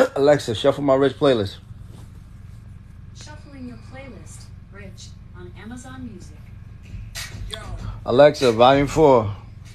Alexa, shuffle my Rich playlist. Shuffling your playlist, Rich, on Amazon Music. Alexa, volume 4.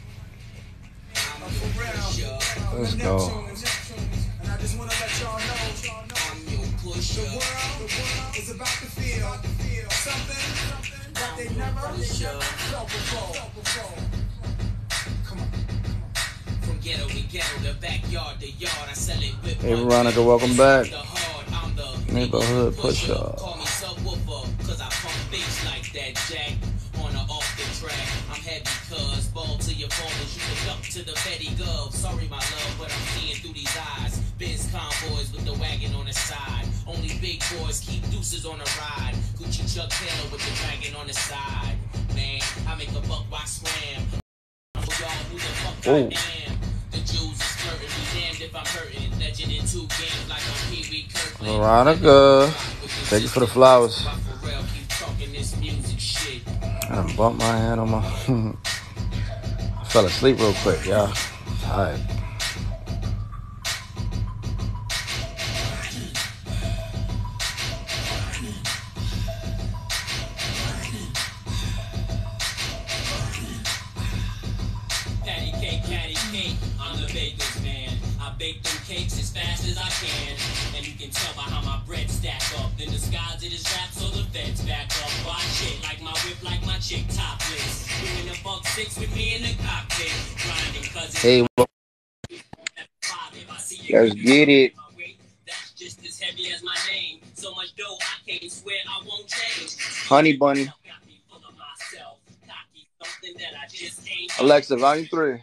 Let's go. And I just want to let y'all know the world is about to feel something that they never felt before. Come on. From ghetto to ghetto, the backyard to yard, I sell it with. Hey Veronica, welcome back. Neighborhood push-up. Call me subwoofer, cause I pump bass like that, Jack. On or off the track, I'm heavy cuz ball to your fathers, you can duck to the Betty Gov. Sorry my love, but I'm seeing through these eyes. Benz convoys with the wagon on the side. Only big boys keep deuces on the ride. Gucci Chuck Taylor with the dragon on the side. Man, I make a buck while scram. Y'all who the fuck I am. The Jews is flirting, be damned if I'm hurting. Legend in 2 games like I'm Pee Wee Kirkland. Veronica, thank you for the flowers. I done bumped my hand on my. I fell asleep real quick, y'all. Tired. Patty cake, I'm the baker's man. I bake them cakes as fast as I can. And you can tell by how my bread stack up. Then the skies it is wrapped so the feds back up. Watch it like my whip, like my chick topless. Doing a buck 6 with me in the cockpit. Grinding cause hey, let's get it. That's just as heavy as my name. So much dough I can't swear I won't change. Honey Bunny. Alexa, volume 3.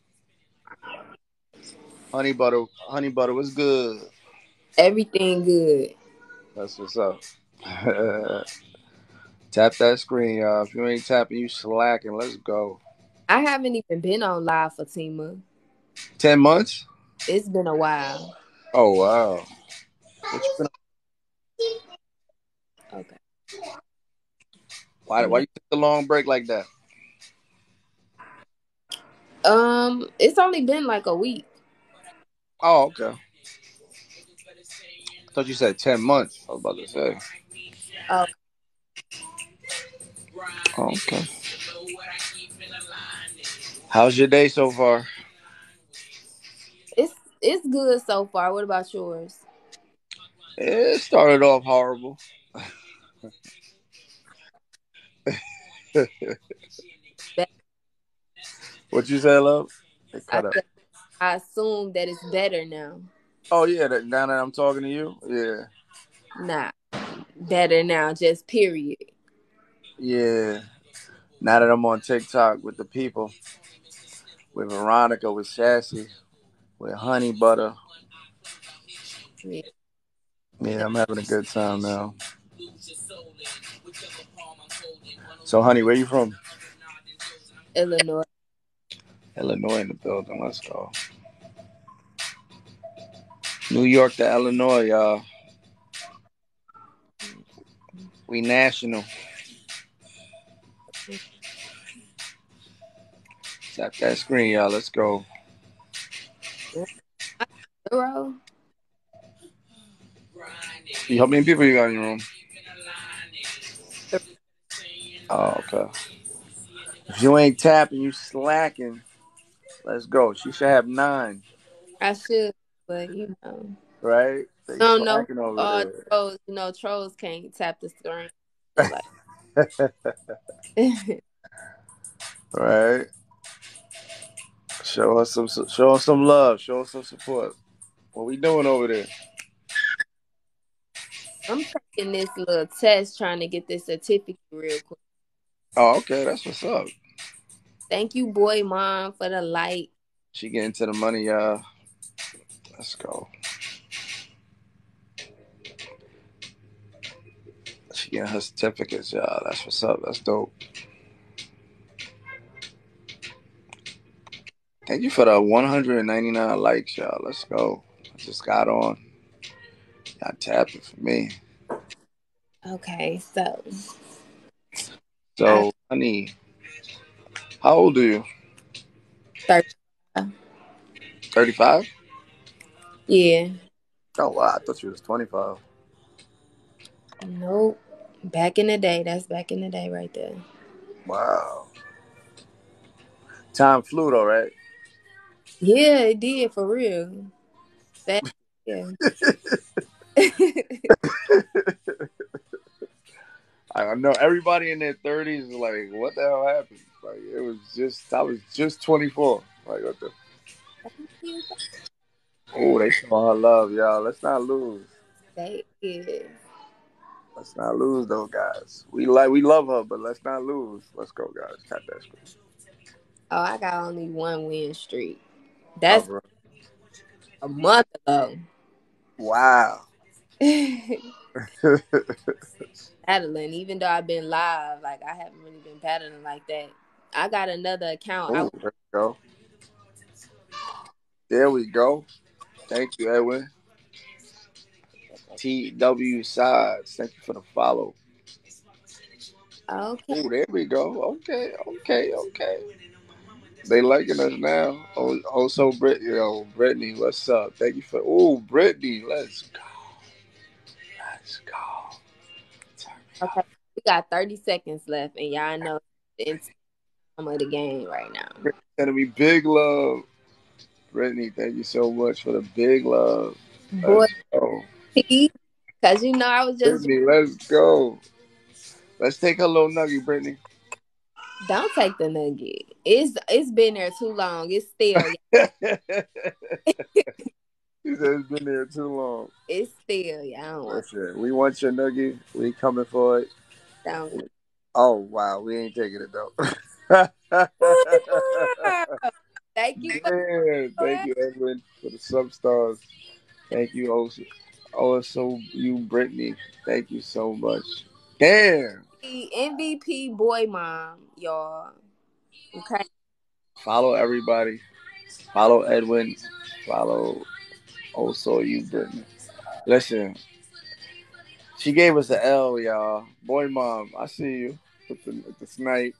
Honey butter, what's good? Everything good. That's what's up. Tap that screen, y'all. If you ain't tapping, you slacking. Let's go. I haven't even been on live for Tima. 10 months? It's been a while. Oh, wow. What you been on? Okay. Why you took a long break like that? It's only been like a week. Oh, okay. I thought you said 10 months. I was about to say. Oh. Okay. How's your day so far? It's good so far. What about yours? It started off horrible. What you say, love? I assume that it's better now. Oh yeah, now that I'm talking to you, yeah. Nah, better now, just period. Yeah. Now that I'm on TikTok with the people, with Veronica, with Sassy, with Honey Butter. Yeah, I'm having a good time now. So, honey, where you from? Illinois. Illinois in the building. Let's go. New York to Illinois, y'all. We national. Tap that screen, y'all. Let's go. Zero. How many people you got in your room? Oh, okay. If you ain't tapping, you slacking. Let's go. She should have 9. I should, but you know. Right? They no. Trolls can't tap the screen. Right. Show us some love. Show us some support. What we doing over there? I'm taking this little test trying to get this certificate real quick. Oh, okay. That's what's up. Thank you, boy, mom, for the light. She getting to the money, y'all. Let's go. She getting her certificates, y'all. That's what's up. That's dope. Thank you for the 199 likes, y'all. Let's go. I just got on. Y'all tapping for me. Okay, honey, how old are you? 35. 35? Yeah. Oh wow, I thought she was 25. Nope. Back in the day. That's back in the day right there. Wow. Time flew though, right? Yeah, it did for real. That yeah. I know everybody in their 30s is like, what the hell happened? Like it was just I was just 24. Like what the oh, they showing her love, y'all. Let's not lose. They is. Let's not lose though, guys. We love her, but let's not lose. Let's go, guys. Tap that screen. Oh, I got only one win streak. Oh, That's bro. a month ago. Wow. Paddling, even though I've been live, like I haven't really been paddling like that. I got another account. Oh, there we go. There we go. Thank you, Edwin. TW Sides. Thank you for the follow. Okay. Oh, there we go. Okay, okay, okay. They liking us now. Oh, so Brittany, what's up? Thank you for. Oh, Brittany, let's go. Let's go. Turn me Okay. up. We got 30 seconds left, and y'all know the end time of the game right now. Brittany's sending me big love. Brittany, thank you so much for the big love. Boy, Let's go. because you know I was just Brittany, let's go. Let's take a little nugget, Brittany. don't take the nugget. It's been there too long. It's stale. He said it's been there too long. It's stale. Y'all don't want Listen, we want your nugget. We coming for it. don't. Oh wow, we ain't taking it though. Thank you for Yeah, thank that. you, Edwin, for the substars. Thank you, also you, Brittany. Thank you so much. Damn. The MVP boy mom, y'all. Okay. Follow everybody. Follow Edwin. Follow also you, Brittany. Listen, she gave us an L, y'all. Boy, mom, I see you with the snipe.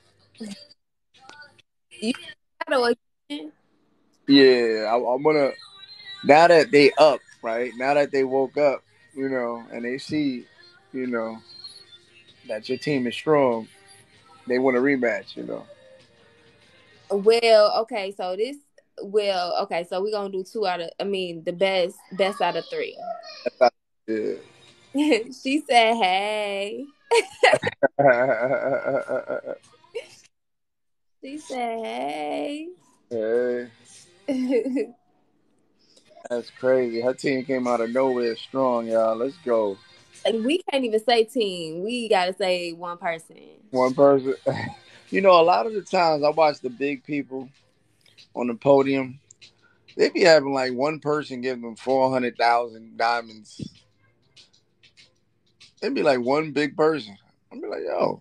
You got again. Yeah, I'm gonna. Now that they up, right? Now that they woke up, and they see, you know, that your team is strong, they want a rematch. Well, okay, so okay, so we're gonna do two out of, I mean, the best out of three. Yeah. She said, "Hey." She said, "Hey." Hey, that's crazy. Her team came out of nowhere strong, y'all. Let's go. Like, we can't even say team. We gotta say one person. One person. A lot of the times I watch the big people on the podium. They be having like one person give them 400,000 diamonds. It'd be like one big person. I'd be like, yo,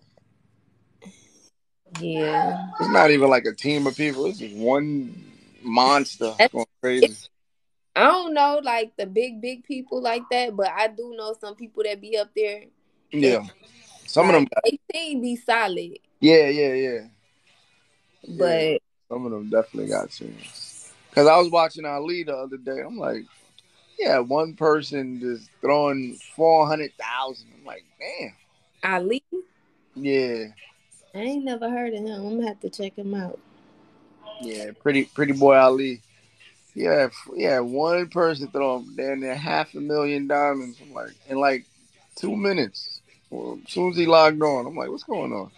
Yeah. it's not even like a team of people. It's just one monster That's going it. crazy. I don't know like the big people like that, but I do know some people that be up there and Yeah. Some of them like got, they team be solid. yeah, yeah, yeah. Yeah. But Some of them definitely got teams. Because I was watching Ali the other day. I'm like, yeah, one person just throwing 400,000. I'm like, damn. Ali, Yeah. I ain't never heard of him. I'm gonna have to check him out. Yeah. Pretty boy Ali. Yeah, one person throwing down there 500,000 diamonds. I'm like, in like 2 minutes. Well, as soon as he logged on, I'm like, what's going on?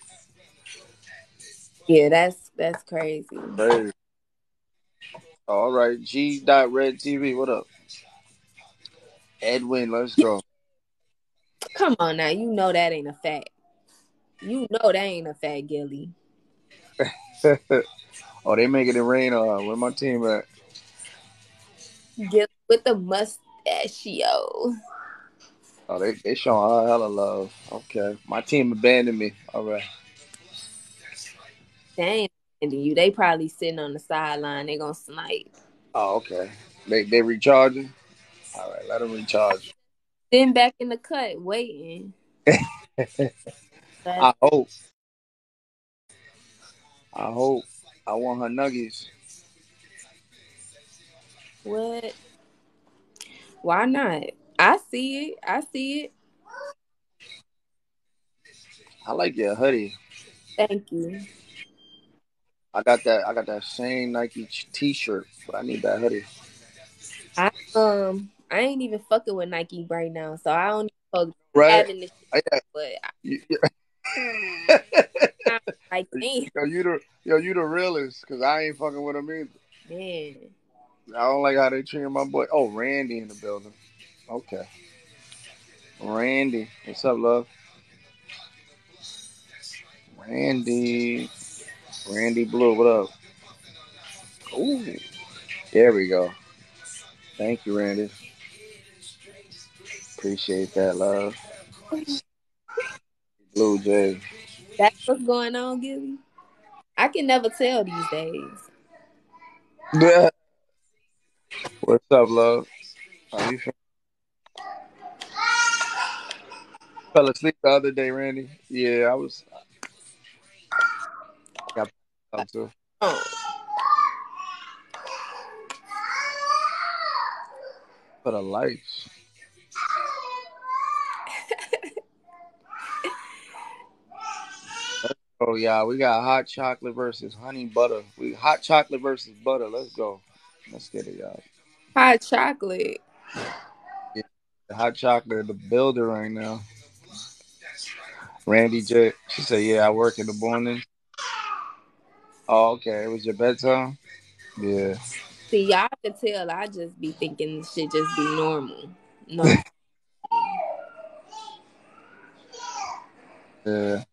Yeah, that's crazy. Hey. All right. G.Red TV. What up? Edwin, let's go. Come on now, you know that ain't a fact. You know that ain't a fact, Gilly. Oh, they making it rain. Where my team at? Gilly with the mustachio. Oh, they showing a hella love. Okay. My team abandoned me. All right. They ain't into you. They probably sitting on the sideline. They gonna snipe. Oh, okay. They recharging? All right, let them recharge. Sitting back in the cut, waiting. That's I hope. I hope. I want her nuggets. what. Why not? I see it. I see it. I like your hoodie. Thank you. I got that same Nike T-shirt, but I need that hoodie. I ain't even fucking with Nike right now, so I don't even supposed to be Right? having this shit. Yeah. But You, I'm like, damn, you the realest, because I ain't fucking with them either. man. I don't like how they treat my boy. Oh, Randy in the building. Okay. Randy. What's up, love? Randy. Randy Blue, what up? Ooh. There we go. Thank you, Randy. Appreciate that, love. Blue Jay. That's what's going on, Gilly. I can never tell these days. What's up, love? How you feeling? Fell asleep the other day, Randy. Yeah, I got up too. Oh, For the lights. Oh yeah, we got hot chocolate versus honey butter. We hot chocolate versus butter. Let's go. Let's get it, y'all. hot chocolate. Yeah, the hot chocolate in the builder right now. Randy J. She said, "Yeah, I work in the morning." Oh, okay. It was your bedtime. Yeah. See, y'all can tell I just be thinking this shit just be normal. No. Yeah.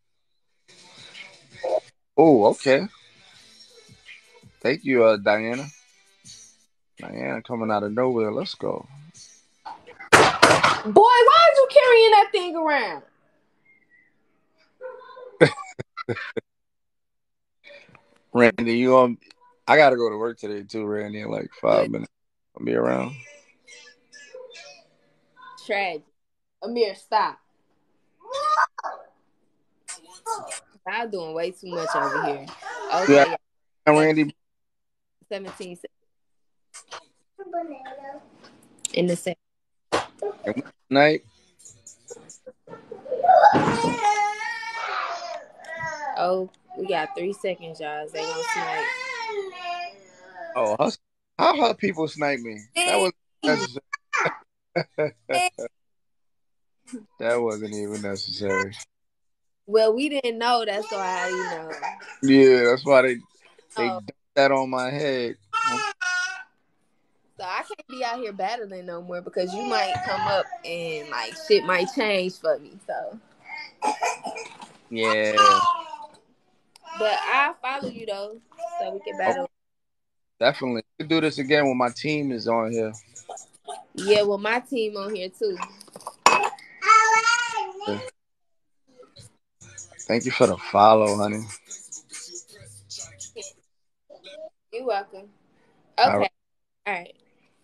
Oh, okay. Thank you, Diana. Diana coming out of nowhere. Let's go. Boy, why are you carrying that thing around? Randy, I gotta go to work today too, Randy, in like 5 minutes. I'll be around. Tragic. Amir, stop. I'm doing way too much over here. Yeah, Okay, Randy. 17 in the second. Night. Oh, we got 3 seconds, y'all. They gonna snipe. Oh, how her people snipe me? That was necessary. That wasn't even necessary. Well, we didn't know. That's why, Yeah, that's why they Oh, dumped that on my head. so I can't be out here battling no more because you might come up and like shit might change for me. So, Yeah. but I'll follow you though, so we can battle. Definitely. We can do this again when my team is on here. Yeah, well, my team on here too. Yeah. Thank you for the follow, honey. You're welcome. All Okay. right. All right.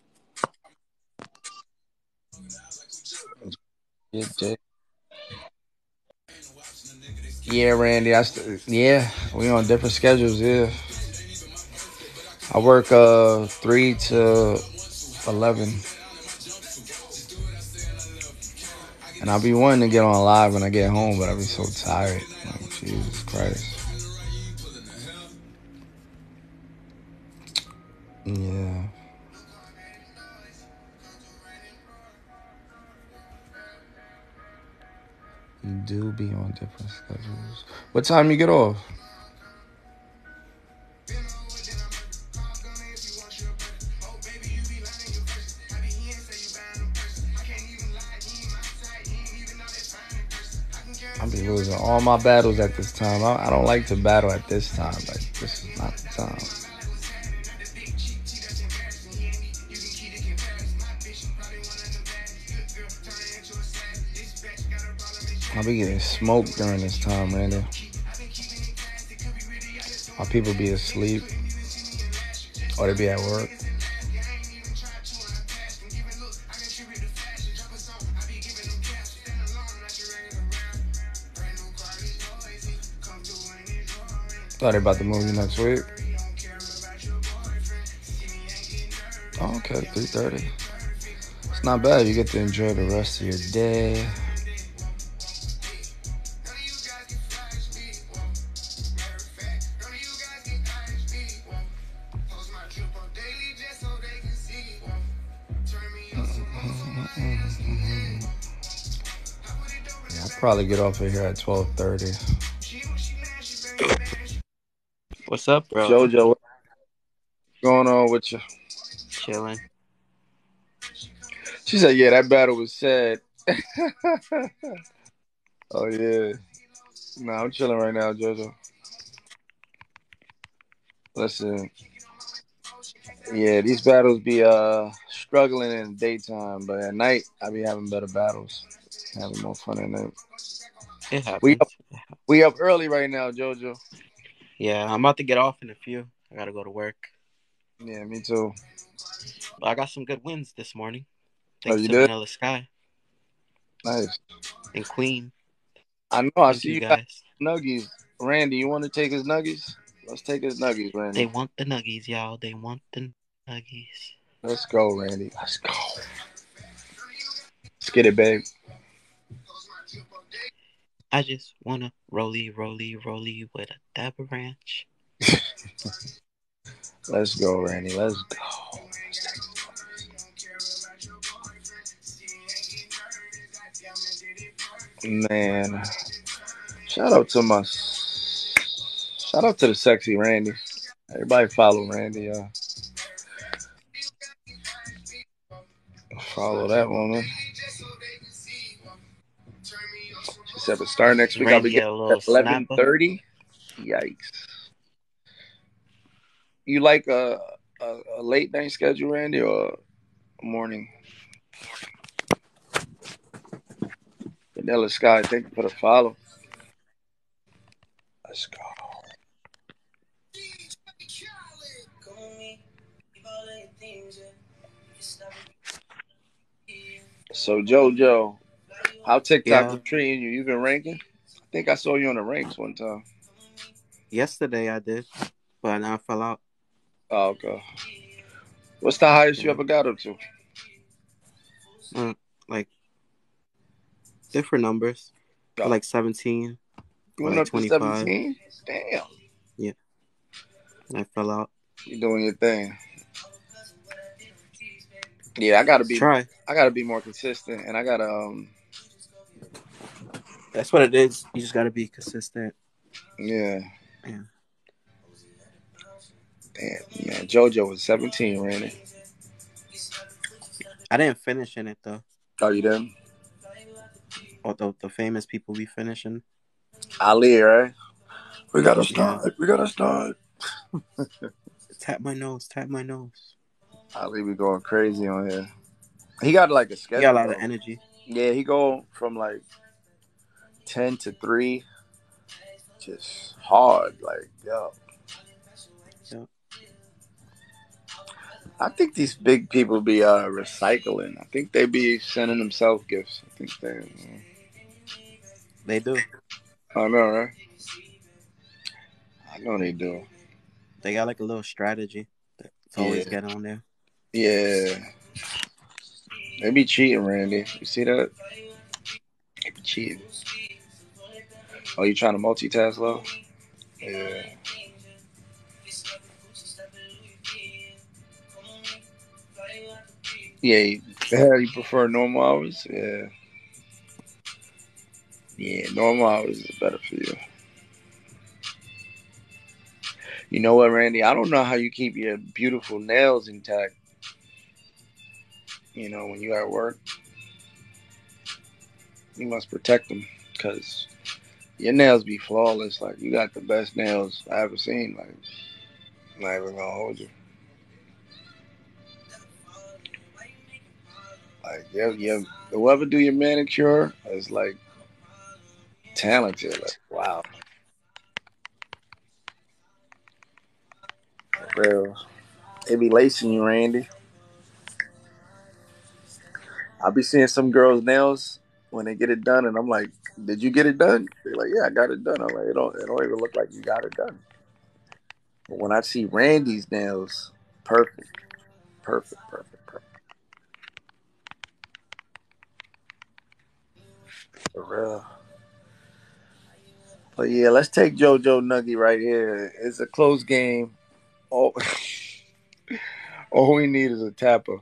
Yeah, Randy. Yeah, we on different schedules. Yeah, I work 3 to 11, and I'll be wanting to get on live when I get home, but I'll be so tired. Like, Jesus Christ. Yeah. You do be on different schedules. What time you get off? I'll be losing all my battles at this time. I don't like to battle at this time. Like, this is not the time. I'll be getting smoked during this time, Randy. My people be asleep. Or they be at work. Thought they about to move you next week. Oh, okay, 3:30. It's Not bad. You get to enjoy the rest of your day. Yeah, I'll probably get off of here at 12:30. What's up, bro? JoJo, what's going on with you? Chilling. She said, "Yeah, that battle was sad." Oh yeah. No, I'm chilling right now, JoJo. Listen, yeah, these battles be struggling in the daytime, but at night I be having better battles, having more fun at night. It We happens. up, we up early right now, JoJo. Yeah, I'm about to get off in a few. I gotta go to work. Yeah, me too. But I got some good wins this morning. Oh, Thanks you to did? Vanilla Sky Nice. and Queen. I know. I Thank see you you got guys. nuggies. Randy, you want to take his nuggies? Let's take his nuggies, They Randy. want the nuggies, y'all. They want the nuggies. Let's go, Randy. Let's go. Let's get it, babe. I just wanna rolly with a dab of ranch. Let's go, Randy. Let's go. Man, shout out to the sexy Randy. Everybody follow Randy. Follow that woman. She said, "But start next week. I'll be Randy getting a at little snapper. 11:30." Yikes! You like a late night schedule, Randy, or a morning? Vanilla Sky, thank you for the follow. Let's go. So JoJo, how TikTok Yeah. been treating you? You been ranking? I think I saw you on the ranks one time. Yesterday I did, but now I fell out. Oh, okay. What's the highest you Yeah. ever got up to? Like different numbers. Oh, Like 17 you or went like up to 25. 17? Damn. Yeah. And I fell out. You doing your thing. Yeah, I gotta be more consistent, and I gotta That's what it is. You just gotta be consistent. yeah. Yeah. Damn, man. JoJo was 17, Randy. I didn't finish in it though. Oh, you didn't? Although the famous people be finishing. Ali, right? We gotta Yeah. start. We gotta start. Tap my nose. Tap my nose. Ali be going crazy on here. He got like a He got a schedule lot of though. energy. Yeah, he go from like 10 to 3, just hard. Like, yo. Yeah. I think these big people be recycling. I think they be sending themselves gifts. I think They do. I know, right? I know they do. They got like a little strategy to always get on there. Yeah. They be cheating, Randy. You see that? They be cheating. Oh, you trying to multitask, love? Yeah. Yeah, you prefer normal hours? Yeah. Yeah, normal hours is better for you. You know what, Randy? I don't know how you keep your beautiful nails intact. You know, when you're at work, you must protect them because your nails be flawless. Like, you got the best nails I ever seen. Like, I'm not even gonna hold you. Like, yeah, whoever do your manicure is like talented. Like, wow, for real. They be lacing you, Randy. I be seeing some girls' nails when they get it done, and I'm like, "Did you get it done?" They're like, "Yeah, I got it done." I'm like, "It don't even look like you got it done." But when I see Randy's nails, perfect, perfect, perfect, perfect. For real. But yeah, let's take JoJo Nugget right here. It's a close game. Oh, all we need is a tapper.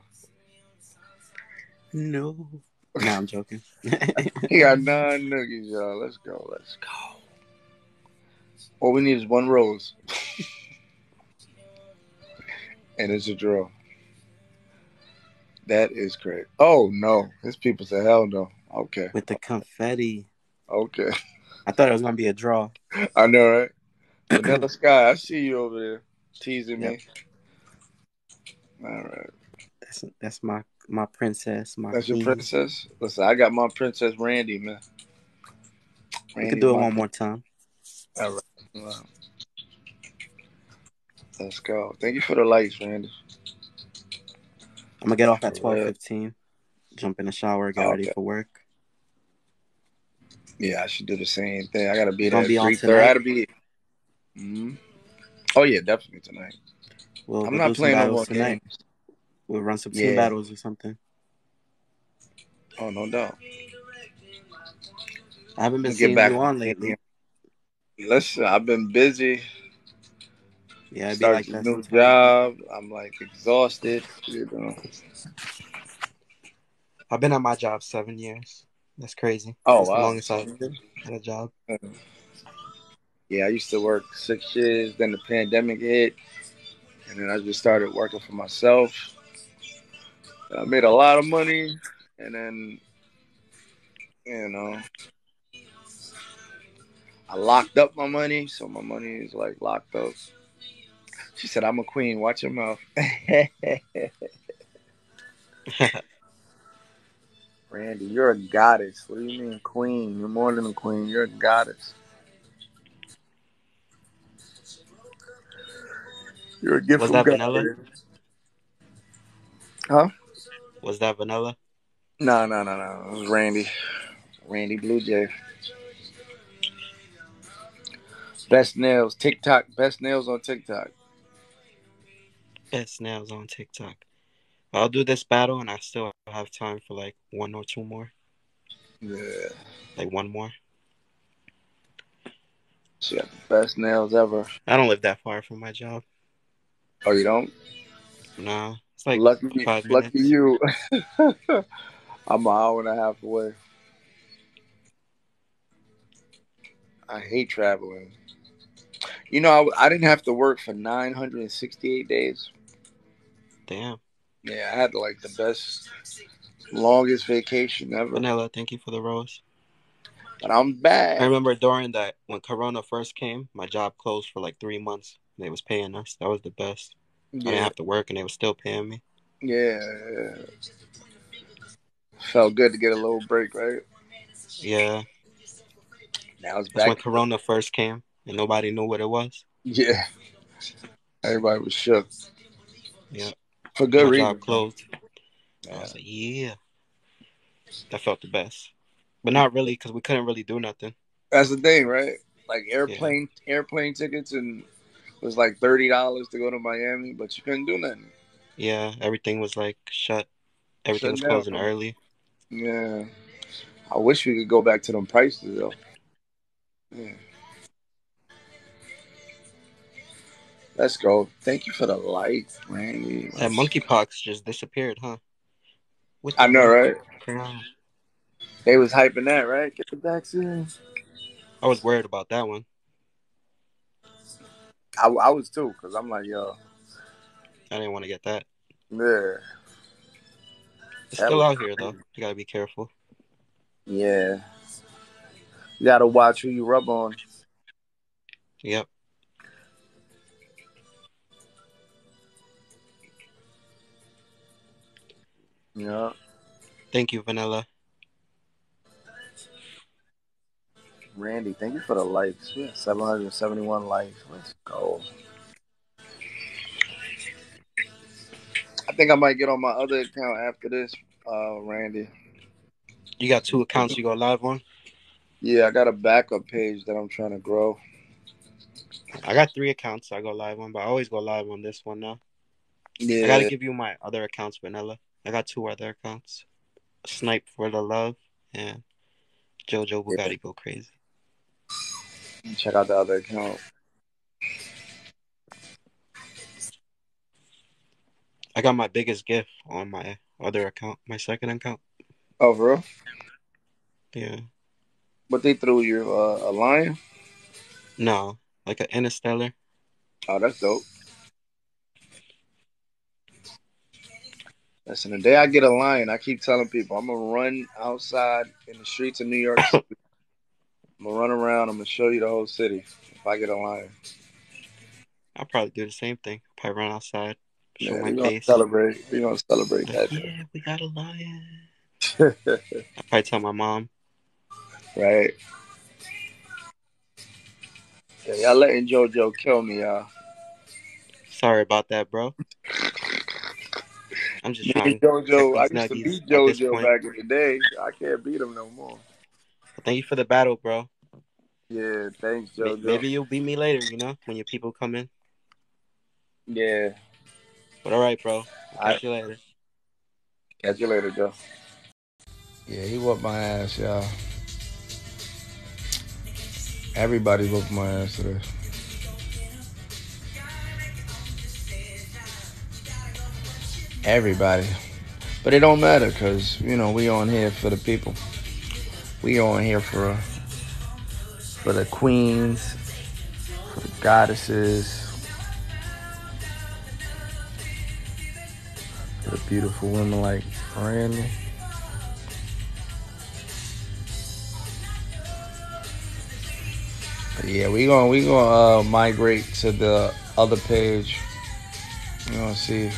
No. Nah, I'm joking. He got 9 nuggies, y'all. Let's go. Let's go. All we need is 1 rose. And it's a draw. That is great. Oh, no. His people said, hell no. Okay. With the confetti. Okay. I thought it was going to be a draw. I know, right? Vanilla Sky, I see you over there teasing me. All right. That's my princess, my That's queen. your princess? Listen, I got my princess Randy, man. We can do it one more time. All right. Wow. Let's go. Thank you for the lights, Randy. I'm going to get off at 12:15. Jump in the shower, get ready for work. Yeah, I should do the same thing. I got to be there Gonna at be on 3:30. tonight? I got to be. Mm-hmm. Oh, yeah, definitely tonight. I'm not playing no more tonight. games. We'll run some team battles or something. Oh, no doubt. I haven't been seeing you on lately. Listen, I've been busy. Yeah, I'd be Start like a that new sometimes. job. I'm like exhausted. You know. I've been at my job 7 years. That's crazy. Oh, That's wow. the longest I've had a job. Yeah, I used to work 6 years. Then the pandemic hit. And then I just started working for myself. I made a lot of money. And then, you know, I locked up my money. So my money is like locked up. She said, I'm a queen. Watch your mouth. Randy, you're a goddess. What do you mean queen? You're more than a queen. You're a goddess. You're a gift Was from that God. vanilla? Huh? Was that vanilla? No. It was Randy. Randy Blue Jay. Best nails. TikTok. Best nails on TikTok. Best nails on TikTok. I'll do this battle and I still have time for like 1 or 2 more. Yeah. Like 1 more. She got the best nails ever. I don't live that far from my job. Oh, you don't? No. It's like Lucky 5 minutes. Lucky you. I'm an hour and a half away. I hate traveling. You know, I didn't have to work for 968 days. Damn. Yeah, I had like the best, longest vacation ever. Vanilla, thank you for the rose. But I'm back. I remember during that, when Corona first came, my job closed for like 3 months. They was paying us. That was the best. Yeah. I didn't have to work and they were still paying me. Yeah. Felt good to get a little break, right? Yeah. Now it's That's back. when Corona first came and nobody knew what it was. Yeah. Everybody was shook. Yeah. For good my reason. Job closed. Yeah. I was like, yeah. That felt the best. But not really, because we couldn't really do nothing. That's the thing, right? Like airplane tickets, and it was like $30 to go to Miami, but you couldn't do nothing. Yeah, everything was like shut. Everything was closing early. Yeah. I wish we could go back to them prices, though. Yeah. Let's go. Thank you for the light, Randy. That monkeypox just disappeared, huh? I know, right? Crown. They was hyping that, right? Get the vaccine. I was worried about that one. I was too, because I'm like, yo. I didn't want to get that. Yeah. It's still out here, though. You got to be careful. Yeah. You got to watch who you rub on. Yep. Yeah. Thank you, Vanilla. Randy, thank you for the likes. Yeah, 771 likes. Let's go. I think I might get on my other account after this, Randy. You got 2 accounts you go live on? Yeah, I got a backup page that I'm trying to grow. I got 3 accounts I go live on, but I always go live on this one now. Yeah. I got to give you my other accounts, Vanilla. I got 2 other accounts. Snipe for the Love and JoJo Yeah. Bugatti go crazy. Check out the other account. I got my biggest gift on my other account, my second account. Oh, for real? Yeah. But they threw you a lion? No, like an Interstellar. Oh, that's dope. Listen, the day I get a lion, I keep telling people I'm gonna run outside in the streets of New York City. I'm gonna run around. I'm gonna show you the whole city if I get a lion. I'll probably do the same thing. Probably run outside, show Yeah, my we're gonna face. celebrate. We're gonna celebrate Like, that. yeah, we got a lion. Day. I probably tell my mom. Right. Yeah, y'all letting JoJo kill me, y'all. Sorry about that, bro. I'm just Me trying and to check JoJo, I these used to nuggies beat at this JoJo point. back in the day. I can't beat him no more. But thank you for the battle, bro. Yeah, thanks, JoJo. Maybe you'll beat me later, you know, when your people come in. Yeah. But all right, bro. I'll I catch you later. catch you later, Joe. Yeah, he whooped my ass, y'all. Everybody whooped my ass today. Everybody. But it don't matter because, you know, we on here for the people. We on here for the queens, for the goddesses, for the beautiful women like Randy. But yeah, we gonna migrate to the other page. You gonna see.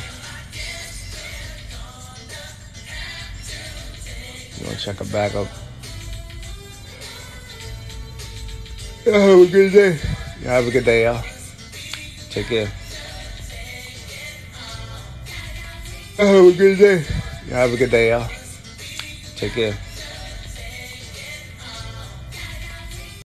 You gonna check her back up. Have a good day. Have a good day, y'all. Take care. Have a good day. Have a good day, y'all. Take care.